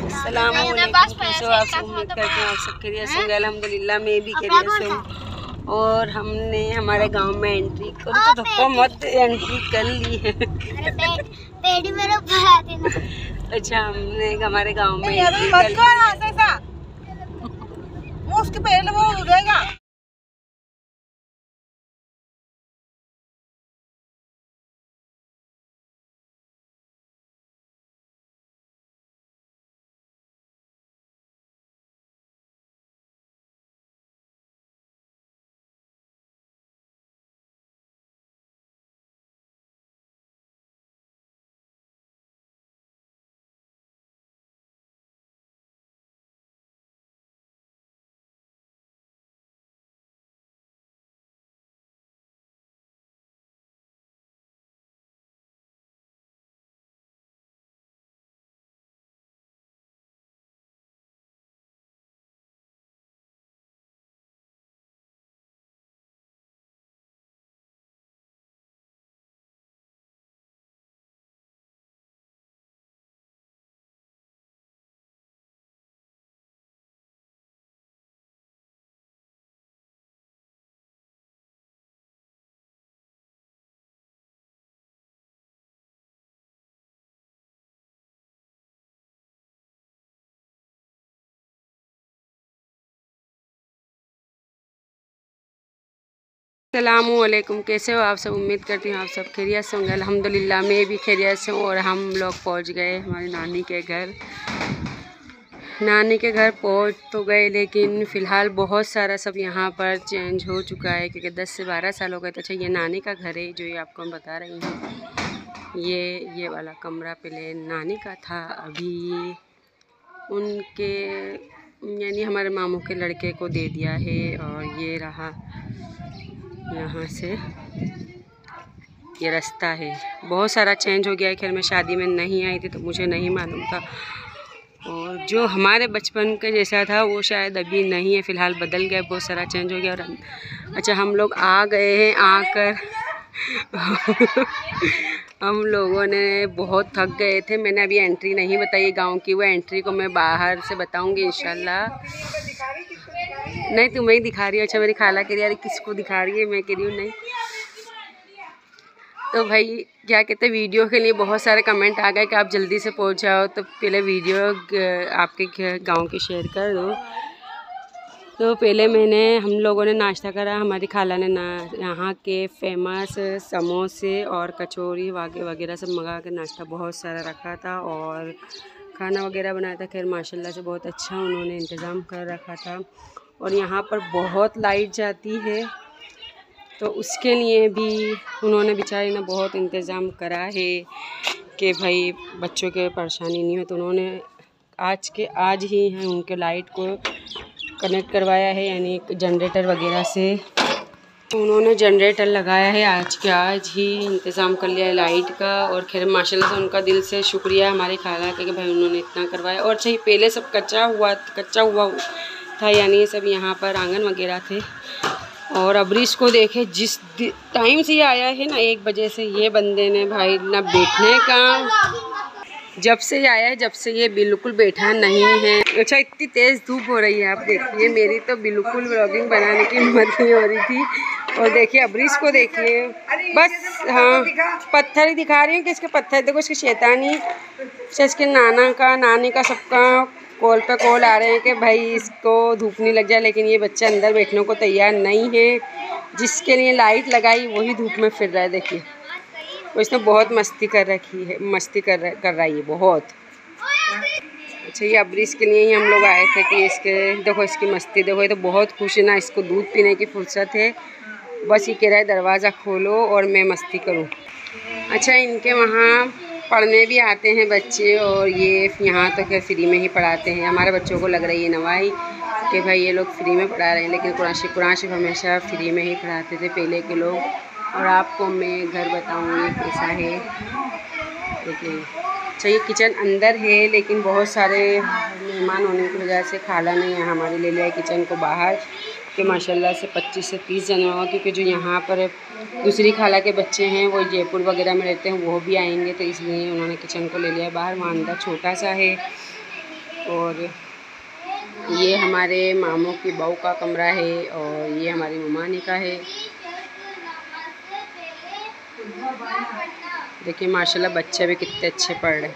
अस्सलाम वालेकुम। कैसे हो आप सब? उम्मीद करती हूँ आप सब खैरियत से होंगे। अल्हम्दुलिल्लाह मैं भी खैरियत से हूँ। और हमने हमारे गांव में एंट्री करो तो धक्का मत एंट्री कर ली है। अच्छा हमने हमारे गांव में एंट्री कर ली। उसके पहले वो हो जाएगा। अस्सलामुअलैकुम। कैसे हो आप सब? उम्मीद करती हूँ आप सब खैरियत से होंगे। अल्हम्दुलिल्लाह मैं भी खैरियत से हूँ। और हम लोग पहुँच गए हमारी नानी के घर। नानी के घर पहुँच तो गए, लेकिन फ़िलहाल बहुत सारा सब यहाँ पर चेंज हो चुका है, क्योंकि 10 से 12 साल हो गए। तो अच्छा ये नानी का घर है जो ये आपको हम बता रही हूँ। ये वाला कमरा पहले नानी का था, अभी उनके यानी हमारे मामू के लड़के को दे दिया है। और ये रहा यहाँ से ये रास्ता है। बहुत सारा चेंज हो गया है। खैर मैं शादी में नहीं आई थी तो मुझे नहीं मालूम था। और जो हमारे बचपन के जैसा था वो शायद अभी नहीं है, फ़िलहाल बदल गया, बहुत सारा चेंज हो गया। और अच्छा हम लोग आ गए हैं। आकर हम लोगों ने बहुत थक गए थे। मैंने अभी एंट्री नहीं बताई गांव की, वो एंट्री को मैं बाहर से बताऊंगी इंशाल्लाह। नहीं तुम्हें ही दिखा रही हो? अच्छा मेरी खाला कह रही है किसको दिखा रही है? मैं कह रही हूँ नहीं। तो भाई क्या कहते हैं, वीडियो के लिए बहुत सारे कमेंट आ गए कि आप जल्दी से पहुँच जाओ, तो पहले वीडियो आपके गांव की शेयर कर दो। तो पहले हम लोगों ने नाश्ता करा। हमारी खाला ने यहाँ के फेमस समोसे और कचौरी वगैरह सब मंगा के नाश्ता बहुत सारा रखा था और खाना वगैरह बनाया था। खैर माशाल्लाह से बहुत अच्छा उन्होंने इंतज़ाम कर रखा था। और यहाँ पर बहुत लाइट जाती है, तो उसके लिए भी उन्होंने बेचारी ने बहुत इंतज़ाम करा है कि भाई बच्चों के परेशानी नहीं हो। तो उन्होंने आज ही हैं उनके लाइट को कनेक्ट करवाया है, यानी जनरेटर वगैरह से। तो उन्होंने जनरेटर लगाया है, आज ही इंतज़ाम कर लिया है लाइट का। और खैर माशाल्लाह से उनका दिल से शुक्रिया हमारी खाला का कि भाई उन्होंने इतना करवाया। और सही पहले सब कच्चा हुआ था, यानी सब यहाँ पर आंगन वगैरह थे। और अबरीश को देखे जिस टाइम से ये आया है ना, 1 बजे से ये बंदे ने भाई ना बैठने का, जब से ये आया है जब से ये बिल्कुल बैठा नहीं है। अच्छा इतनी तेज़ धूप हो रही है, आप देखिए, मेरी तो बिल्कुल व्लॉगिंग बनाने की हिम्मत नहीं हो रही थी। और देखिए अबरीश को देखिए, बस हाँ पत्थर ही दिखा रही हूँ कि इसके पत्थर देखो, इसके शैतानी से इसके नानी का सबका कॉल पे कॉल आ रहे हैं कि भाई इसको धूप नहीं लग जाए। लेकिन ये बच्चा अंदर बैठने को तैयार नहीं है, जिसके लिए लाइट लगाई वही धूप में फिर रहा है। देखिए वो इसने बहुत मस्ती कर रखी है, मस्ती कर रही है बहुत। अच्छा ये अबरीश के लिए ही हम लोग आए थे कि इसके देखो इसकी मस्ती देखो, ये तो बहुत खुश है ना, इसको दूध पीने की फुर्सत है। बस ये कह रहा है दरवाज़ा खोलो और मैं मस्ती करूं। अच्छा इनके वहाँ पढ़ने भी आते हैं बच्चे, और ये यहाँ तो खैर फ्री में ही पढ़ाते हैं। हमारे बच्चों को लग रही है नवाई कि भाई ये लोग फ्री में पढ़ा रहे हैं, लेकिन कुरान शरीफ हमेशा फ्री में ही पढ़ाते थे पहले के लोग। और आपको मैं घर बताऊँगी कैसा है, देखिए। अच्छा ये किचन अंदर है, लेकिन बहुत सारे मेहमान होने की वजह से खाला ने यहाँ हमारे ले लिया है किचन को बाहर, कि माशाल्लाह से 25 से 30 जने होगा। क्योंकि जो यहाँ पर दूसरी खाला के बच्चे हैं वो जयपुर वगैरह में रहते हैं, वो भी आएंगे, तो इसलिए उन्होंने किचन को ले लिया है बाहर। वहाँ अंदर छोटा सा है, और ये हमारे मामू की बहू का कमरा है और ये हमारी ममानी का है। देखिए माशाल्लाह बच्चे भी कितने अच्छे पढ़ रहे हैं।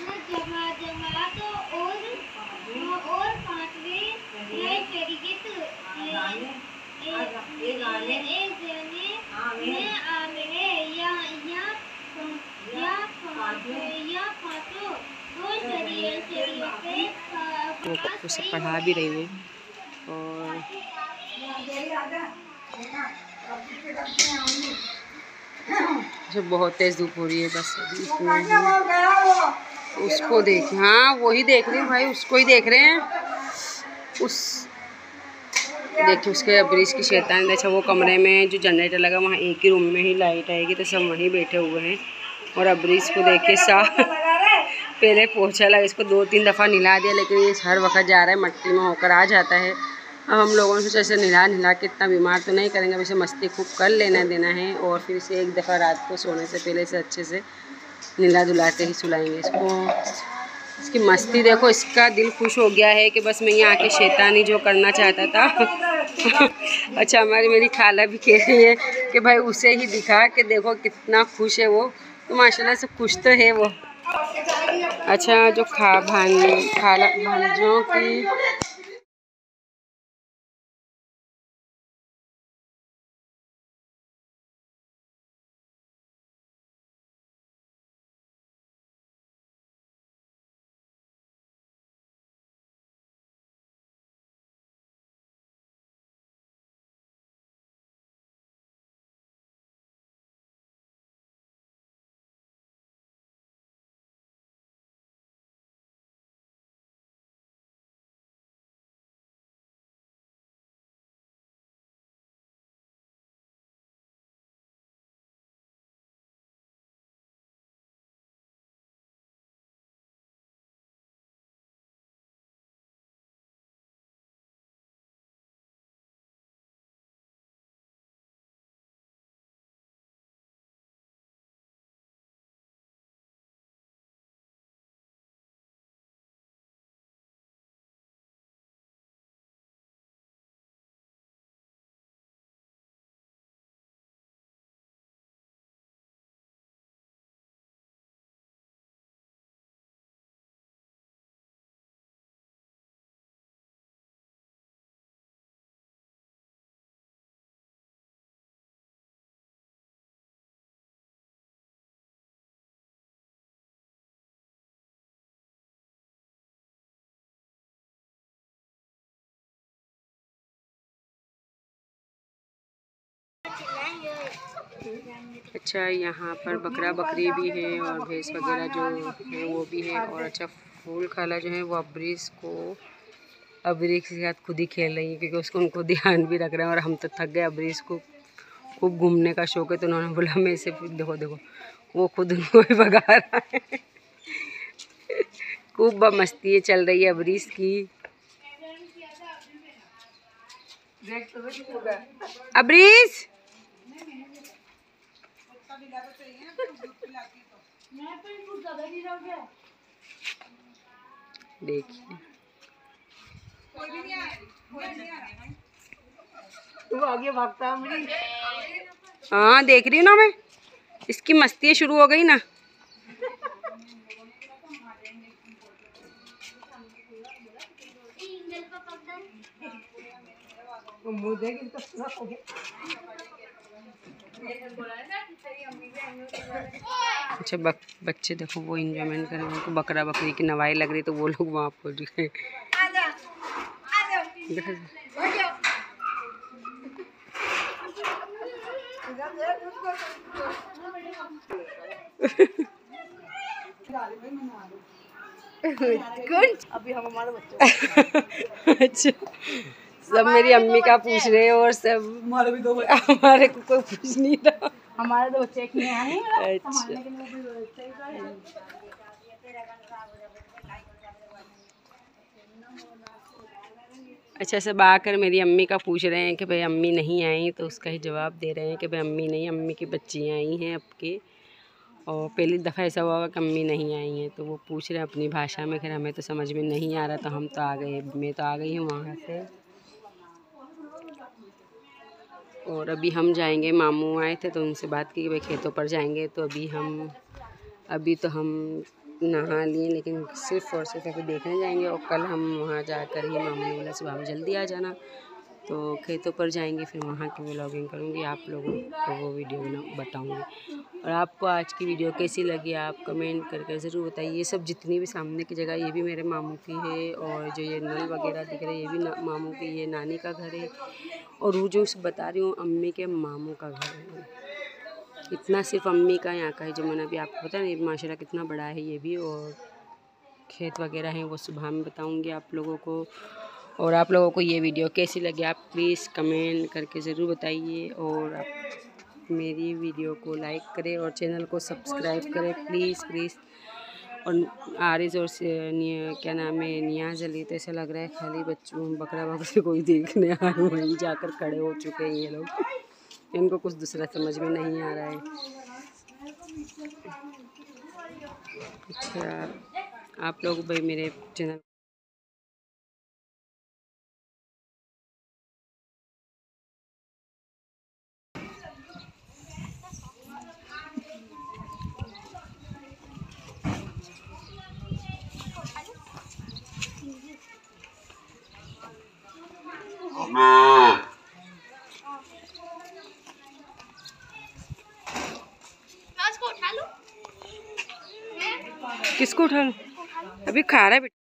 वो उसे पढ़ा भी रही है और जो बहुत तेज़ धूप हो रही है। बस उसको देख, हाँ वही देख रही हूँ भाई, उसको ही देख रहे हैं। उस देखिए उसके ब्रिज की शैतान। अच्छा वो कमरे में जो जनरेटर लगा वहाँ एक ही रूम में ही लाइट आएगी तो सब वहीं बैठे हुए हैं। और अब ब्रिज को देखिए साफ पहले पोछा लगा, इसको 2-3 दफ़ा नहला दिया लेकिन ये हर वक्त जा रहा है, मट्टी में होकर आ जाता है। अब हम लोगों ने सोचा ऐसे नहला के इतना बीमार तो नहीं करेंगे, वैसे मस्ती खूब कर लेना देना है। और फिर इसे एक दफ़ा रात को सोने से पहले से अच्छे से नहला धुलाते ही सुलाएंगे इसको। इसकी मस्ती देखो, इसका दिल खुश हो गया है कि बस मैं यहाँ आके शैतानी जो करना चाहता था। अच्छा हमारी मेरी खाला भी कह रही है कि भाई उसे ही दिखा कि देखो कितना खुश है वो, तो माशाल्लाह से खुश तो है वो। अच्छा जो खाला भांजों की अच्छा यहाँ पर बकरा बकरी भी है और भैंस वगैरह जो है वो भी है। और अच्छा फूल खाला जो है वो अब्रीस के साथ खुद ही खेल रही है क्योंकि उसको उनको ध्यान भी रख रहे हैं। और हम तो थक गए, अब्रीस को खूब घूमने का शौक है तो उन्होंने बोला मैं इसे देखो वो खुद उनको भी भगा रहा है। खूब मस्ती चल रही है अब्रीस की। अब्रीस देखिए तू आगे भागता है। हाँ देख रही हूँ ना मैं, इसकी मस्ती शुरू हो गई ना। अच्छा बच्चे देखो वो इंजॉयमेंट कर रहे हैं, उनको बकरा बकरी की नवाई लग रही तो वो लोग वहाँ पहुँच गए। अभी हम हमारे बच्चों अच्छा सब मेरी अम्मी का पूछ रहे हैं और सब हमारे भी 2 बच्चे, हमारे को कोई पूछ नहीं रहा। हमारे 2 बच्चे एक नया है। अच्छा अच्छा सब आकर मेरी अम्मी का पूछ रहे हैं कि भाई अम्मी नहीं आई, तो उसका ही जवाब दे रहे हैं कि भाई अम्मी नहीं, अम्मी की बच्चियाँ आई हैं आपके। और पहली दफ़ा ऐसा हुआ कि अम्मी नहीं आई हैं, तो वो पूछ रहे हैं अपनी भाषा में। खैर हमें तो समझ में नहीं आ रहा, तो हम तो आ गए, मैं तो आ गई हूँ वहाँ से। और अभी हम जाएंगे, मामू आए थे तो उनसे बात की कि भाई खेतों पर जाएंगे, तो अभी तो हम नहा लिए, लेकिन सिर्फ़ और सिर्फ अभी देखने जाएंगे। और कल हम वहाँ जाकर ही, मामू ने बोला सुबह में जल्दी आ जाना, तो खेतों पर जाएंगे, फिर वहाँ की व्लॉगिंग करूँगी, आप लोगों को वो वीडियो बताऊँगी। और आपको आज की वीडियो कैसी लगी आप कमेंट करके ज़रूर बताइए। ये सब जितनी भी सामने की जगह, ये भी मेरे मामू की है, और जो ये नल वगैरह दिख रहे हैं ये भी मामू की, ये नानी का घर है, और वो जो बता रही हूँ अम्मी के मामू का घर है। इतना सिर्फ अम्मी का यहाँ का है, जो मैंने अभी आपको बताया नहीं, माशाल्लाह कितना बड़ा है ये भी। और खेत वगैरह हैं वो सुबह में बताऊँगी आप लोगों को। और आप लोगों को ये वीडियो कैसी लगी आप प्लीज़ कमेंट करके ज़रूर बताइए, और आप मेरी वीडियो को लाइक करें और चैनल को सब्सक्राइब करें प्लीज़। और आरिज़ और क्या नाम है, नियाज़ अली, तो ऐसा लग रहा है खाली बच्चों बकरा बकरी कोई देखने आए, वहीं जाकर खड़े हो चुके हैं ये लोग। इनको कुछ दूसरा समझ में नहीं आ रहा है। अच्छा, आप लोग भाई मेरे चैनल किसको उठा लूं? अभी खा रहा है बेटा।